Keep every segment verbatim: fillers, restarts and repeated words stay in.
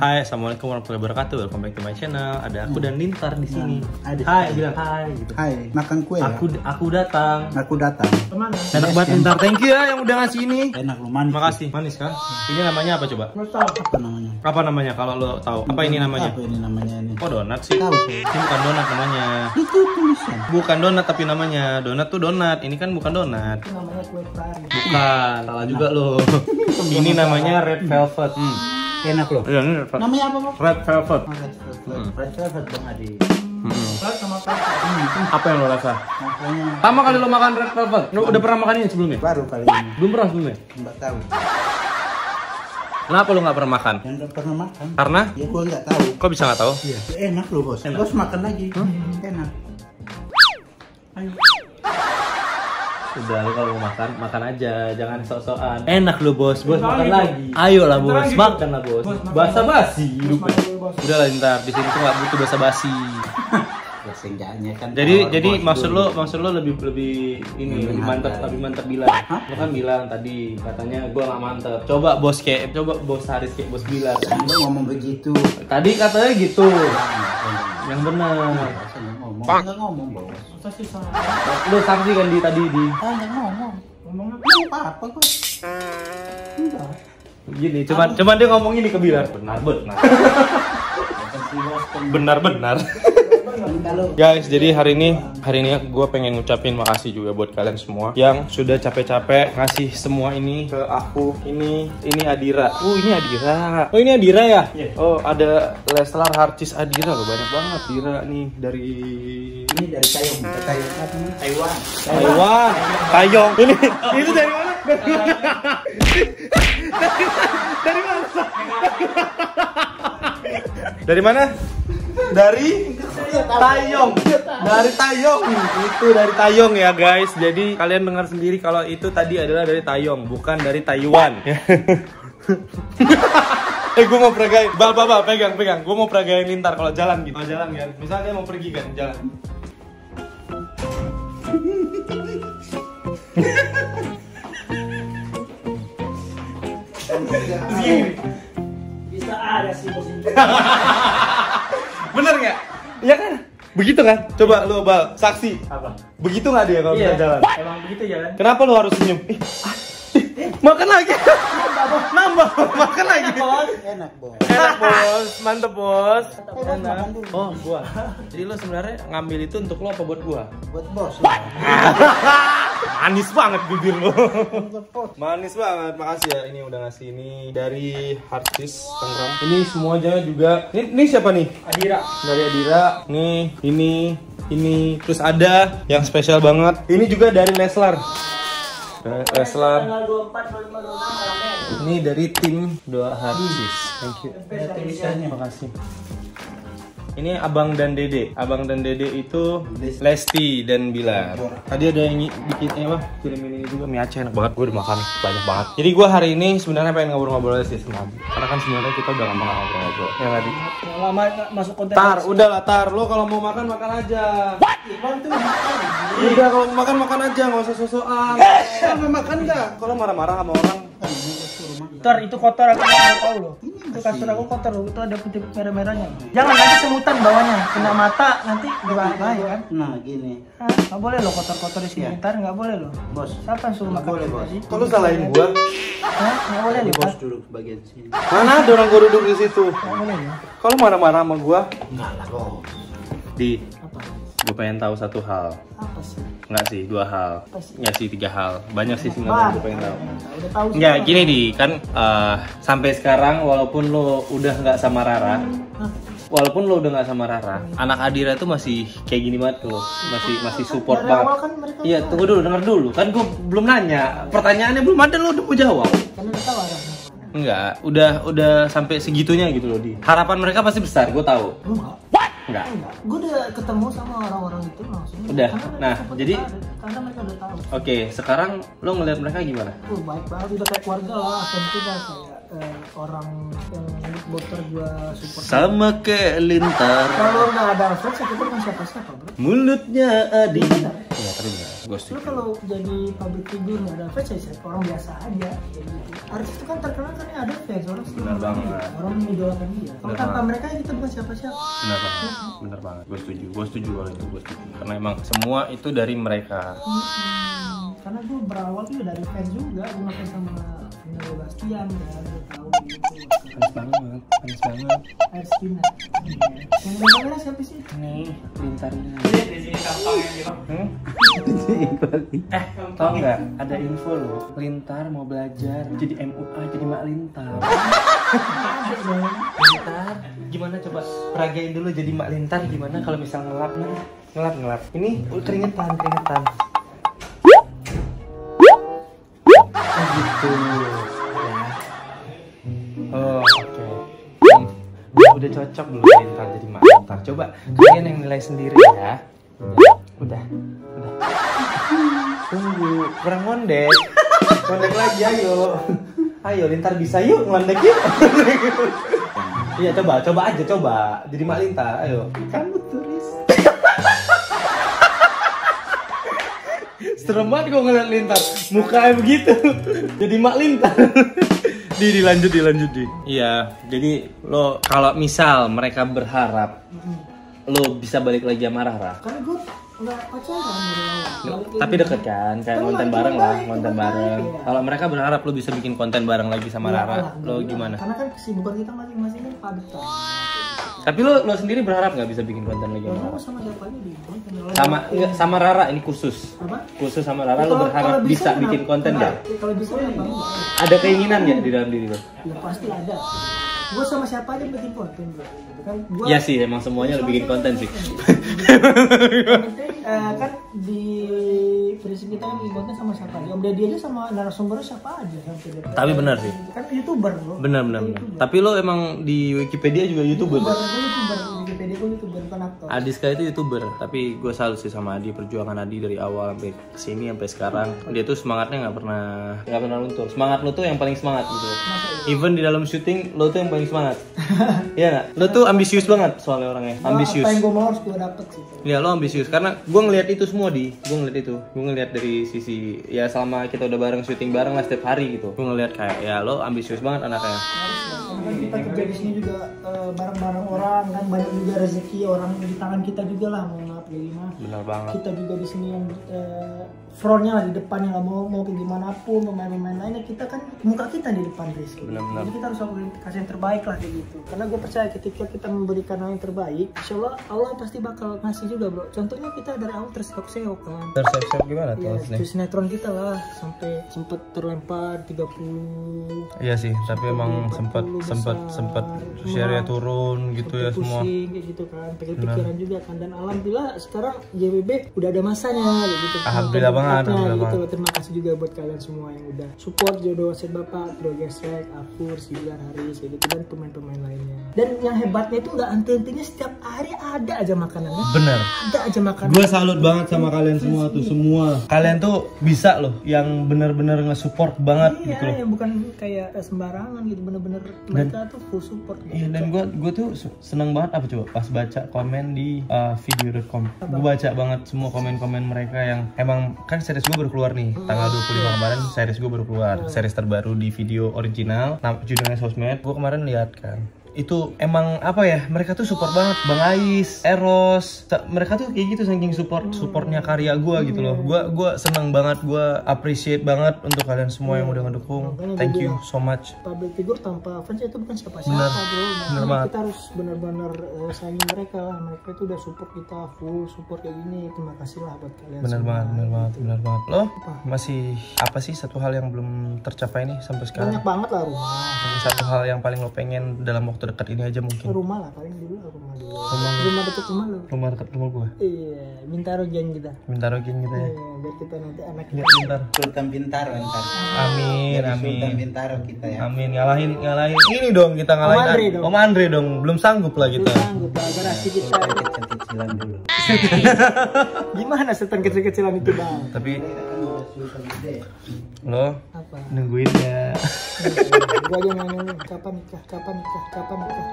Hai, assalamualaikum warahmatullahi wabarakatuh. Welcome back to my channel. Ada aku dan Lintar di sini. Hai, Hai, bilang hai gitu. Hai, makan kue ya? Aku aku datang. Aku datang. Kemana? Enak banget Lintar. Thank you ya yang udah ngasih ini. Enak lu, manis. Makasih. Manis kan? Ini namanya apa coba? Apa namanya? Apa namanya kalau lo tahu? Apa ini namanya? Apa ini namanya ini? Oh, donat sih. Tahu sih. Ini bukan donat namanya. Itu tulisan. Bukan donat tapi namanya. Donat tuh donat. Ini kan bukan donat. Itu namanya kue pari. Bukan. Salah juga lo. Ini namanya red velvet. Hmm. Enak loh. Iya, ini red velvet. Namanya apa, Bang? Red velvet. Red velvet. Red velvet Bang Adi. Hmm. Red sama pari. Apa yang lo rasa? Makanya Pertama kali lo makan red velvet, lo udah pernah makan ini sebelumnya? baru kali ini. Belum pernah sebelumnya? Enggak tahu. Kenapa lo nggak pernah makan? Yang enggak pernah makan. Karena? Ya gua enggak tahu. Kok bisa nggak tahu? Iya. Enak loh, Bos. Enak. Bos makan lagi. Hmm? Enak. Ayo. Udah, lo kalau mau makan, makan aja, jangan sok-sokan. Enak lo bos, bos makan lagi. Ayolah bos, makan lah bos. Basa basi hidupnya. Udah lah ntar di sini tuh nggak butuh basa basi. Ya senggaknya kan. Jadi power jadi bos maksud dulu. lo maksud lo lebih lebih ini lebih mantap lebih mantap bilang. Lo kan bilang tadi katanya gua nggak mantap. Coba bos kayak coba bos Haris kayak bos bilang. Anda ngomong begitu. Tadi katanya gitu. Yang benar. Ngomong. Enggak ngomong, Bos. Lo saksi kan di tadi di. Ah, enggak ngomong. Ngomong apa apa kok? Enggak. Gini, cuman cuman dia ngomong ini ke Bilar. Benar benar. Benar benar. Guys, jadi hari ini hari ini gue pengen ngucapin makasih juga buat kalian semua yang sudah capek-capek ngasih semua ini ke aku. Ini ini Adira. Oh, ini Adira. Oh, ini Adira ya? Yeah. Oh, ada Leslar Harcis Adira loh, banyak banget Adira nih dari Ini dari Taiwan. Taiwan. Taiwan. Taiwan. Tayong. Ini itu dari mana? Dari, dari mana? Dari mana? Dari Tayong. Dari Tayong. Itu dari Tayong ya guys. Jadi kalian dengar sendiri kalau itu tadi adalah dari Tayong, bukan dari Taiwan. Eh, gue mau peragain. Bal, bal, bal, pegang, pegang. Gue mau peragain Lintar kalau jalan gitu. Oh, jalan kan. Misalnya dia mau pergi kan, jalan. Bisa ada sih bos ini. Bener nggak? Iya kan? Begitu kan? Coba lu Bal, saksi. Apa? Begitu nggak dia kalau kita jalan? Emang begitu ya kan? Kenapa lu harus senyum? Ih, ah, ih, makan lagi. Nambah, makan lagi. Enak, Bos. Enak bos, mantep bos. Eh, Bos, makan dulu. Oh, gua. Jadi lu sebenarnya ngambil itu untuk lo apa buat gua? Buat Bos lah. Manis banget bibir lo. Buat Bos. Manis banget, makasih ya ini udah ngasih ini dari Hartis Tangerang. Ini semuanya juga. Ini, ini siapa nih? Adira. Dari Adira. Nih, ini, ini. Terus ada yang spesial banget. Ini juga dari Leslar. Eh, Leslar. Tanggal dua puluh empat, dua puluh lima, dua puluh enam. Ini dari tim Doa Hartis. Thank you. Ada tulisannya. Terima kasih. Ini Abang dan Dede. Abang dan Dede itu Lesti dan Bilar. Tadi ada yang bikin eh, apa? Kirimin ini juga mie Aceh enak banget. Gue udah makan banyak banget. Jadi gue hari ini sebenarnya pengen ngobrol-ngobrol sih sama Abi. Karena kan sebenarnya kita udah lama gak ngobrol-ngobrol. Ya tadi. Lama masuk konten. Tar, udah lah Tar. Lo kalau mau makan makan aja. Iklan tuh makan. Udah kalau mau makan makan aja, nggak usah sosokan. Mau makan enggak? Kalau marah-marah sama orang. Tor, itu kotor aku nggak tahu loh. Itu kasur aku kotor loh. Itu ada putih merah-merahnya. Jangan nanti semutan bawahnya. Kena mata nanti gimana kan? Nah gini. Ah, nggak boleh loh kotor-kotor di sini. Ntar nggak boleh loh. Bos. Siapa yang suruh makan? Boleh bos. Kalau salahin gua. Hah? Nggak boleh loh. Bos duduk bagian sini. Mana ada orang gua duduk di situ? Nggak boleh ya. Kalau marah-marah sama gua, Enggak lah bos. di Apa? gua pengen tahu satu hal. Apa sih? Enggak sih, dua hal. Apa sih? Enggak sih, tiga hal. Banyak sih Bang, sebenarnya gue pengen tahu. Udah tahu. Enggak, gini di kan eh, sampai sekarang walaupun lo udah nggak sama Rara, Hah? walaupun lo udah nggak sama Rara, anak Adira tuh masih kayak gini banget tuh, masih masih support Dari banget. awal kan mereka Iya, tunggu dulu, denger dulu. Kan gue belum nanya, pertanyaannya belum ada lo udah mau jawab. Karena udah tahu ada. Enggak, udah udah sampai segitunya gitu loh di. Harapan mereka pasti besar, gue tahu. Enggak. Enggak. Enggak. Gue udah ketemu sama orang-orang itu langsung. Udah. Karena mereka Nah, sempat jadi- tertarik. karena mereka udah tahu. Oke, sekarang lo ngeliat mereka gimana? Tuh baik banget, udah kayak keluarga lah, tentu dah kayak uh, orang yang motor gua support. Sama kayak Lintar. Kalau nggak ada Alfred, saya kira siapa-siapa bro. Mulutnya Adi. Iya tapi benar. Gue Lu setuju. kalau jadi public figure nggak ada fans, ya orang biasa aja. Kayak gitu. Artis itu kan terkenal karena ada fans, orang Benar banget. orang mengidolakan dia. Kalau Benar tanpa banget. mereka kita bukan siapa-siapa. Benar banget. Benar banget. Gue setuju. Gue setuju kalau itu. Gue setuju. Karena emang semua itu dari mereka. Hmm, karena gue berawal tuh dari fans juga, gue ngefans sama Vino Bastian kan, gue tahu gitu. Panas banget. Panas banget. Air Spina. Yang gambarnya siapa sih? Nih, Lintar ini. Di sini tampang yang gitu. Hmm? Eh, tau nggak? Ada info loh. Lintar mau belajar jadi M U A, jadi Mak Lintar. Ada dong. Lintar, gimana coba peragain dulu jadi Mak Lintar gimana kalau misal ngelap nih? Ngelap ngelap. Ini uh, keringetan, keringetan. Oh gitu. Ya. Oh, oke. Hmm. Udah cocok belum Lintar jadi Mak Lintar? Coba kalian yang nilai sendiri ya. Udah, udah. Tunggu, kurang ngondek. Ngondek lagi, ayo. Ayo, Lintar bisa yuk, ngondek yuk. Iya, coba, coba aja, coba. Jadi Mak Lintar, ayo. Kamu turis. Serem banget kok ngeliat Lintar. Mukanya begitu. Jadi Mak Lintar. Di, dilanjut, dilanjut, di. Iya, jadi lo kalau misal mereka berharap lo bisa balik lagi sama Rara. Karena gue nggak pacaran dari awal. Tapi deket kan, kayak Teman, konten teman bareng lah, baik, konten teman bareng. baik, ya. Kalau mereka berharap lo bisa bikin konten bareng lagi sama Ya, Rara, lo alhamdulillah. gimana? Karena kan kesibukan kita masing-masing kan padat. Tapi lo lo sendiri berharap nggak bisa bikin konten lagi sama Kalau Rara? sama siapa aja di konten lain. Sama enggak, sama Rara ini khusus. Apa? Khusus sama Rara Ya, lo kalau- berharap kalau bisa kenapa- bikin konten nggak? Ya, kalau bisa kenapa enggak? Ada keinginan nggak di dalam diri lo? Ya pasti ada. Gue sama siapa aja bikin konten bro. Gitu kan. Gua, Iya sih, emang semuanya lo bikin konten sih. Yang penting eh, kan di prinsip kita kan bikin konten sama siapa aja. Om Deddy aja sama narasumbernya siapa aja sampai dia. Tapi benar sih. Kan youtuber bro. Benar benar. benar. YouTuber. Tapi lo emang di Wikipedia juga youtuber. YouTuber, gue youtuber, di Wikipedia gue youtuber bukan aktor. Adiska itu youtuber, tapi gue salut sih sama Adi, perjuangan Adi dari awal sampai kesini sampai sekarang. Dia tuh semangatnya nggak pernah nggak pernah luntur. Semangat lo tuh yang paling semangat gitu. Even di dalam syuting lo tuh yang paling semangat. Iya nggak? Lo tuh ambisius banget soalnya orangnya. Gua Ambisius. Apa yang gue mau harus gue dapet sih. Iya lo ambisius karena gue ngelihat itu semua di, gue ngelihat itu, gue ngelihat dari sisi ya selama kita udah bareng syuting bareng lah setiap hari gitu. Gue ngelihat kayak ya lo ambisius banget anaknya. Harus lah. Karena kan kita kerja di sini juga eh, bareng-bareng orang kan, banyak juga rezeki orang di tangan kita juga lah, mau maaf kayak gimana. Benar banget. Kita juga di sini yang eh, frontnya lah, di depannya lah, mau mau kayak gimana pun pemain-pemain lainnya kita kan muka kita di depan Riz. Benar-benar. Jadi kita harus kasih yang terbaik lah kayak gitu. Karena gue percaya ketika kita memberikan hal yang terbaik, insya Allah Allah pasti bakal ngasih juga bro. Contohnya kita dari awal terseok-seok kan. Tersiap-siap gimana tuh Ya, maksudnya? itu sinetron kita lah sampai sempet terlempar tiga puluh. Iya sih, tapi emang sempat sempat sempat share-nya turun gitu ya semua. Pusing kayak gitu kan, pikir-pikiran juga kan, dan alhamdulillah sekarang J W B udah ada masanya kayak gitu. Alhamdulillah banget, Tempatnya, alhamdulillah gitu. banget. Terima kasih juga buat kalian semua yang udah support Jodoh Wasit Bapak, Drogesrek, Akur, Silar, Haris kayak gitu, dan pemain-pemain lainnya. Dan yang hebatnya itu nggak henti-hentinya, setiap hari ada aja makanannya. Bener. Ada aja makanan. Gue salut banget sama kalian semua tuh, semua. Kalian tuh bisa loh, yang bener-bener nge-support banget Iya, gitu loh. yang bukan kayak sembarangan gitu, bener-bener mereka tuh full support gitu. Iya, dan gue gue tuh su- seneng banget apa coba pas baca komen di uh, video dot com. Gue baca banget semua komen-komen mereka yang emang kan series gue baru keluar nih tanggal dua puluh lima kemarin, series gue baru keluar, series terbaru di video original, nam- judulnya Sosmed. Gue kemarin lihat kan. Itu emang apa ya, mereka tuh support banget, Bang Ais, Eros, ta- mereka tuh kayak gitu saking support supportnya karya gue gitu loh. Gue gue seneng banget, gue appreciate banget untuk kalian semua yang udah ngedukung. Thank you so much. Public figure tanpa fans itu bukan siapa-siapa Bener. bro. Bener Makanya banget. kita harus benar-benar uh, sayangin mereka lah. Mereka itu udah support kita full support kayak gini. Terima kasih lah buat kalian Bener semua. banget, bener banget, bener banget. Lo Apa? masih apa sih satu hal yang belum tercapai nih sampai sekarang? Banyak banget lah rumah. Satu hal yang paling lo pengen dalam waktu dekat ini aja mungkin. Rumah lah paling dulu lah, rumah dulu. Rumah, deket rumah lu. Rumah dekat rumah gue. Iya, Bintaro geng kita. Minta rogin gitu ya. Iya, biar kita nanti anak Lihat bentar. Sultan Bintaro ntar. Amin, Dari Sultan amin. Bintaro kita ya. Amin, ngalahin, ngalahin. Ini dong kita ngalahin. Om Andre dong. Om Andre dong, belum sanggup lah kita. sanggup lah, garasi kita. Kecil-kecilan dulu. Gimana setan kecil-kecilan itu bang? Tapi Kita kan udah Sultan gede. Lo Apa? nungguin ya. Gue aja nanya kapan nikah, kapan nikah, kapan nikah.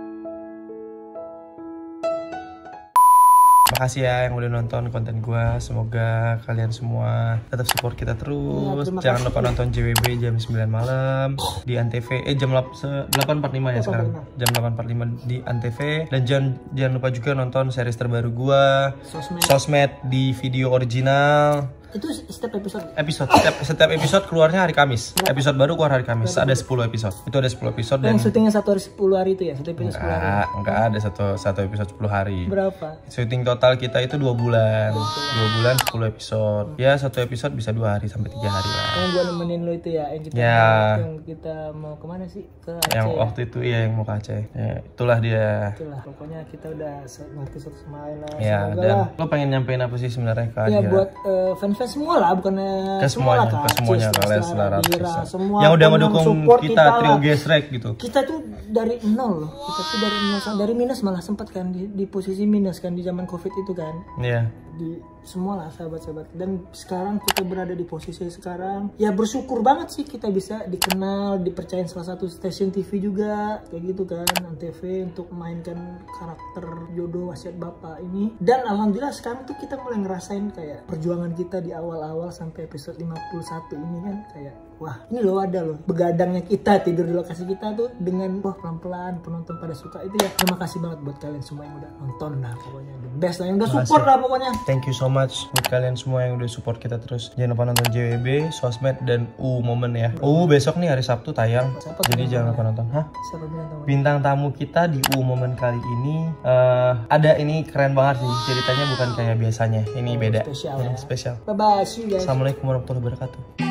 Makasih ya yang udah nonton konten gua. Semoga kalian semua tetap support kita terus. Ya, jangan lupa nonton J W B jam sembilan malam di Antv. Eh jam delapan empat puluh lima ya sekarang. Jam delapan empat puluh lima di Antv. Dan jangan jangan lupa juga nonton series terbaru gua, Sosmed. Sosmed di video original. Itu setiap episode. Episode setiap, setiap episode keluarnya hari Kamis. Episode baru keluar hari Kamis. Ada sepuluh episode. Itu ada sepuluh episode dan Yang syutingnya satu hari sepuluh hari itu ya, satu episode sepuluh hari. enggak, enggak ada satu satu episode sepuluh hari. Berapa? Syuting total kita itu dua bulan. dua bulan sepuluh episode. Ya, satu episode bisa dua hari sampai tiga hari lah. Yang gua nemenin lo itu ya, yang kita Ya. yang kita mau kemana sih? Ke Aceh. Yang Ya? waktu itu ya yang mau ke Aceh. Ya, itulah dia. Itulah, pokoknya kita udah se- ngerti satu sama lain lah. Ya, Semoga dan lah. lo pengen nyampein apa sih sebenarnya ke Ya Adira? buat eh, fans-fans semua lah, bukan Ke semuanya, ke semuanya ke Leslar Adira, semua yang udah yang mendukung support kita, trio lah. gesrek gitu. Kita tuh dari nol loh, kita tuh dari nol, dari minus malah sempat kan di, di posisi minus kan di zaman covid itu kan. Iya. Di semua lah sahabat-sahabat, dan sekarang kita berada di posisi sekarang ya bersyukur banget sih kita bisa dikenal, dipercayain salah satu stasiun T V juga kayak gitu kan, Antv, untuk memainkan karakter jodoh wasiat bapak ini. Dan alhamdulillah sekarang tuh kita mulai ngerasain kayak perjuangan kita di awal-awal sampai episode lima puluh satu ini kan, kayak wah ini loh ada loh begadangnya kita tidur di lokasi kita tuh dengan wah pelan-pelan penonton pada suka itu ya. Terima kasih banget buat kalian semua yang udah nonton lah, pokoknya the best lah, yang udah support lah pokoknya. Thank you so much buat kalian semua yang udah support kita terus. Jangan lupa nonton J W B, Sosmed, dan U Momen ya. U besok nih hari Sabtu tayang. Siapa Jadi tuh jangan lupa nonton. Hah? Siapa bilang tahu? Bintang tamu kita di U Momen kali ini eh, ada ini keren banget sih. Ceritanya bukan kayak biasanya. Ini beda. spesial Hmm, ya. spesial. Bye bye, see you guys. Assalamualaikum warahmatullahi wabarakatuh.